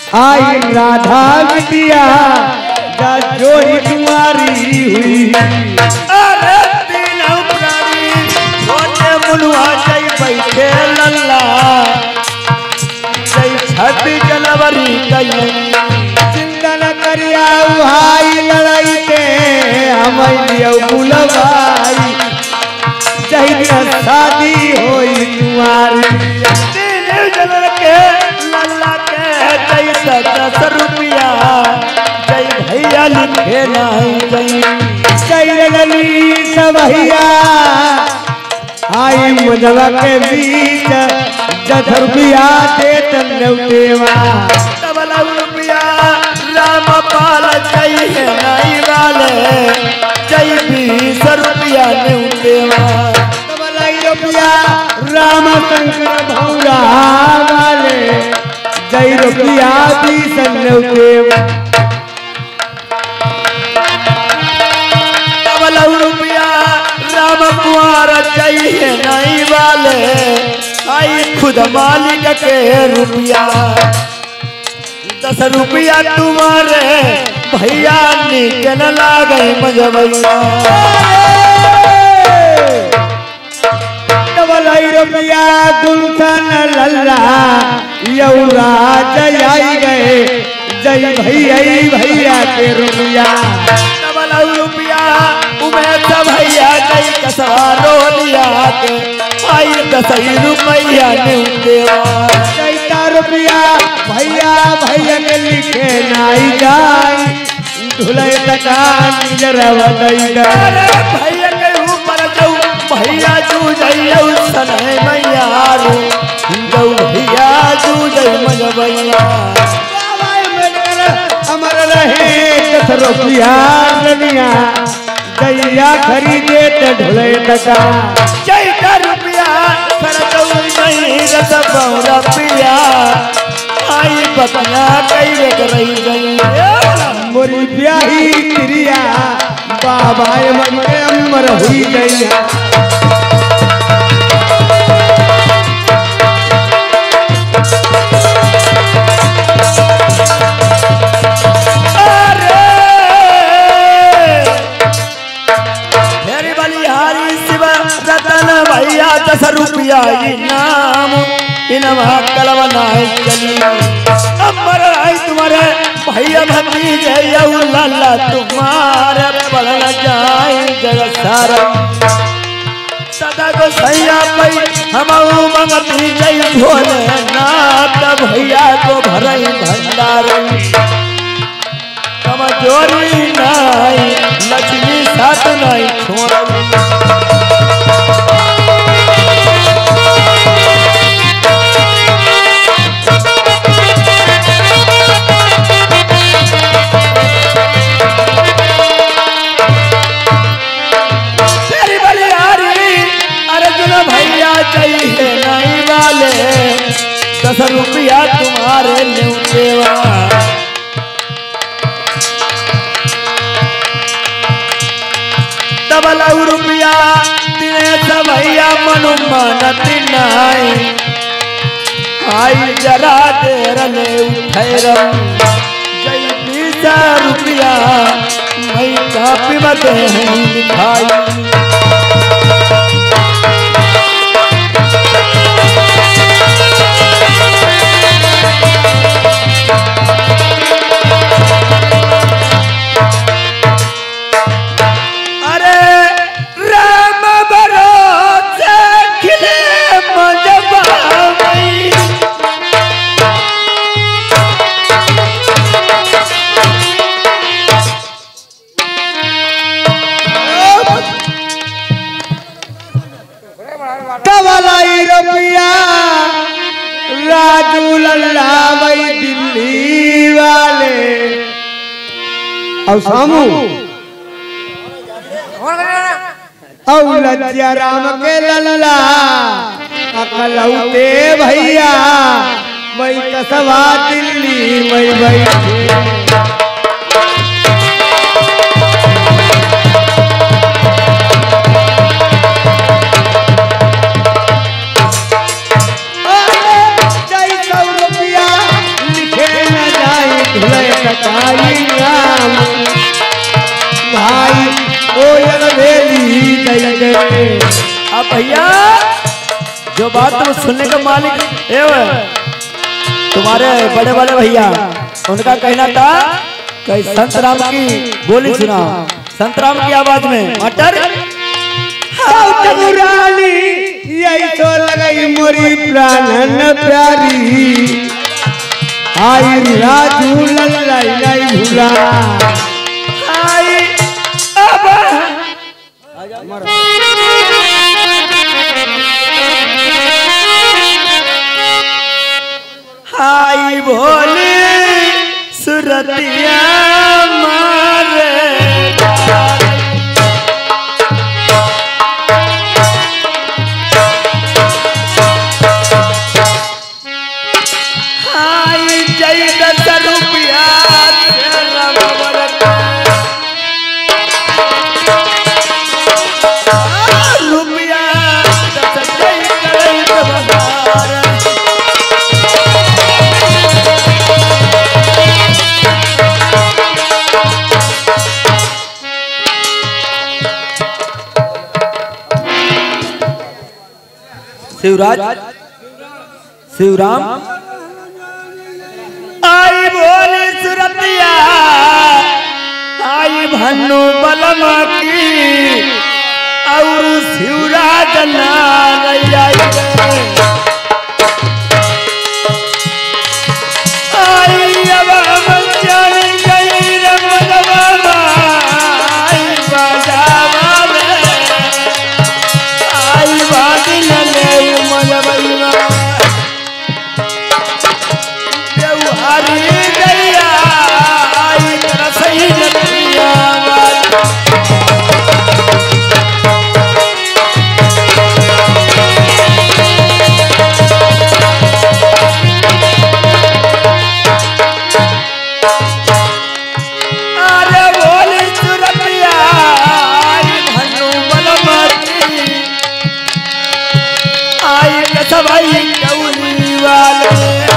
आई राधा बिटिया जोड़ी तुम्हारी हुई। अरे तीनों प्राणी सोने मुनुआ जय बैठे लल्ला जय 26 जनवरी गई चिंतन करिया भाई लड़ाई के हम बुलवाई जय शादी होई तुम्हारी। 3 जनवरी के लल्ला के जय 10 रुपया जय भैया लिखे नहीं जय लगली भैया आई मुजवा के बीच 10 रुपया दे देवा। डबल रुपया राम पाल जय नहीं वाले जय 20 रुपया देवा। डबल रुपया राम शंकर भौरा वाले जय रुपया 20 देवा। डबल रुपया राम कुमार जय नहीं वाले आई खुद मालिक के रुपया 10 रुपया तुम्हारे भैया निकल लागे मजबैया। डबल रुपया गुलशन लल्ला यौरा जय आई गए जय भैया के रुपया। डबल रुपया उमेश भैया जय कसवारो लिया के आई 10 रुपया देवा। 10 रुपया भैया के लिखे नाई जाई धुले तका निजरवा दैदा। अरे भैया के ऊपर जाऊ भैया जू जइयो सने मैया रो जाऊ भैया जू जइ मजबैया। अमर रहे 10 रुपया रनिया जैया खरीदे त ढोले तका। 10 रुपया खर्चऊ नहीं रस बौरा पिया आई बतना कई रही गई मोरी ब्याही तिरिया बाबा मन के अमर हुई गई। भैया 10 रुपया इनाम इनवा कलवना चली अमर आई तुम्हारे भैया भतीजे यऊ लाला तुम्हारे पढ़ जाए जगत सारा सदा को सैया पई हम मंगती जय भोले नाथ भैया को भरई भंडार कमजोरी नहीं लक्ष्मी साथ नहीं छोड़। भैया चाहिए नहीं वाले 10 रुपया तुम्हारे देवा। डबल रुपया दिनेश भैया मनु मानती नहीं आई जरा देर ले उठैर जय 20 रुपया मैं कापी मत लिखाई। रुपया राजू लल्ला भाई दिल्ली वाले और सामू और लज्जा राम के लल्ला अकलौते भैया मैं कसवा दिल्ली मैं बैठे। जय 100 रुपया लिखे न बात तो सुनने का मालिक तुम्हारे बड़े बड़े भैया उनका कहना था कि संत राम की बोली सुना, संत राम की आवाज में मटर रानी यही तो लगाई मोरी प्राणन प्यारी आई राजू लाई लाई भूला आई अब आई भोली सुरतिया मारे आई जय 10 रुपया शिवराज शिवराम आई बोले सुरतिया आई भन्नु बलमा की और शिवराज नारैया आई अब हम चल गई रे मलबा आई बाजावा आई बादिन ले मलबा देवहारी गैया आई तेरा सही नतिया भाई कौली वाले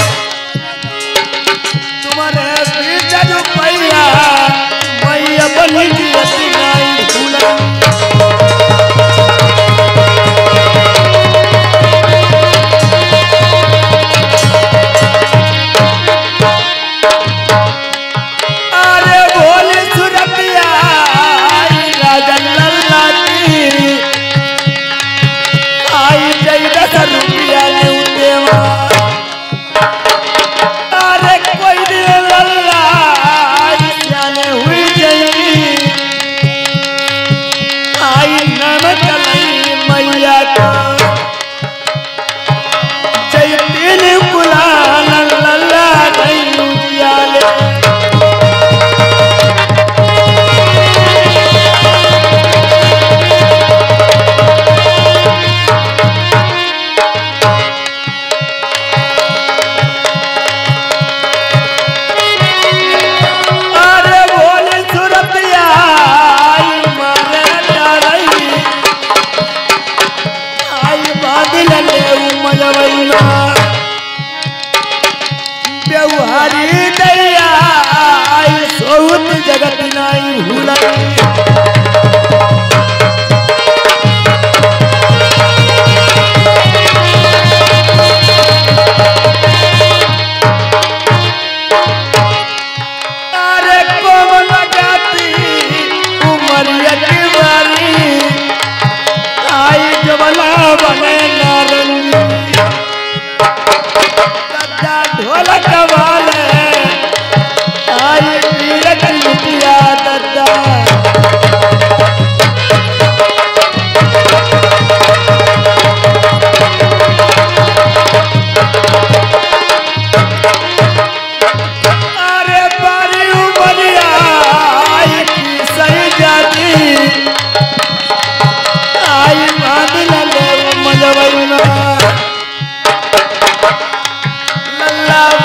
तुम्हारे पीछे जो पैया मैं अपनी जीती नहीं भूला अरे बोले सुरतिया राजा लल्ला की आई जय 10 रुपया अरे कोई दिन लल्ला जाने हुई जई आई नमक नहीं मैया का जय 3 गुलाल लल्ला नहीं जाने व्यवहारी दैया आई सोत जगत नहीं भूला अरे कोमल जाती उमरिया की बारी आई जबला बने नारंगी ढोलक वाले आई पीरक लुटिया दद्दा अरे बारी उमरिया आई की सही जाती आई बादल ले मजबैना लल्ला